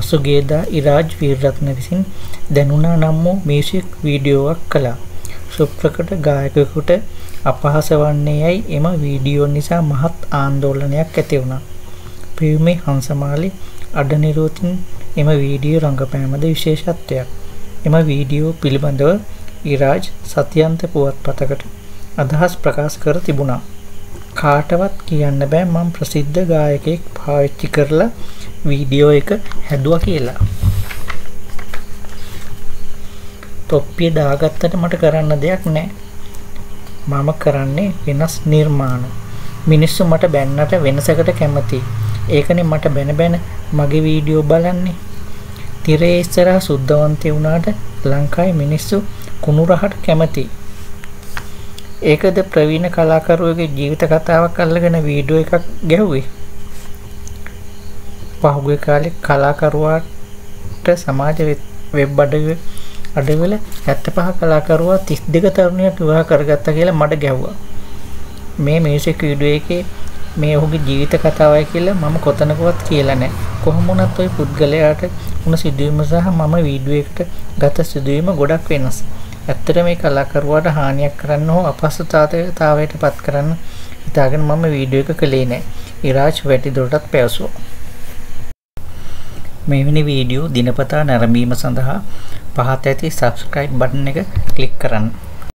පසුගියදා ඉරාජ් වීරරත්න විසින් දැනුණා නම් වූ මියුසික් වීඩියෝවක් කළා. සුප්‍රකට ගායකයෙකුට අපහාස වන්නේ යයි එම වීඩියෝ නිසා මහත් ආందోලනයක් ඇති වුණා. පියුමේ හංසමාලි අඩනිරුවතින් එම වීඩියෝ රංගපෑමද විශේෂත්වයක්. එම වීඩියෝ පිළිබඳව ඉරාජ් සත්‍යන්ත පුවත්පතකට අදහස් ප්‍රකාශ කර තිබුණා. කාටවත් කියන්න බෑ මම ප්‍රසිද්ධ ගායකයෙක් පාවිච්චි කරලා වීඩියෝ එක හැදුවා කියලා. තොප්පිය දාගත්තට මට කරන්න දෙයක් නෑ. මම කරන්නේ වෙනස් නිර්මාණ. මිනිස්සු මට බැන්නට වෙනසකට කැමතියි. ඒකනේ මට බැන මගේ වීඩියෝ බලන්නේ. තිරේ ඉස්සරහා සුද්ධවන්තය වුණාට ලංකාවේ මිනිස්සු කුණුරහට කැමතියි. ඒකද ප්‍රවීණ කලාකරුවෙකුගේ ජීවිත කතාවක් අල්ලගෙන වීඩියෝ එකක් ගැහුවේ. පහුගිය කාලේ කලාකරුවාට සමාජ වෙබ් අඩවිවල 75 කලාකරුවා 32 තරුණියක් විවාහ කරගත්තා කියලා මඩ ගැහුවා. මේ මියුසික් වීඩියෝ එකේ මේ ඔහුගේ ජීවිත කතාවයි කියලා මම කොතනකවත් කියලා නැහැ. කොහොම වුණත් ওই පුද්ගලයාට වුණ සිදුවීම සහ මම වීඩියෝ එකට ගත සිදුවීම ගොඩක් වෙනස්. ඇත්තට මේ කලාකරුවාට හානියක් කරන්න හෝ අපහසුතාවයට පත් කරන්න හිතාගෙන මම වීඩියෝ එක කළේ නැහැ. ඉරාජ් වැඩිදුරටත් පැවසුවා. මෙවැනි වීඩියෝ දිනපතා නැරඹීම සඳහා පහත ඇති subscribe බටන් එක ක්ලික් කරන්න.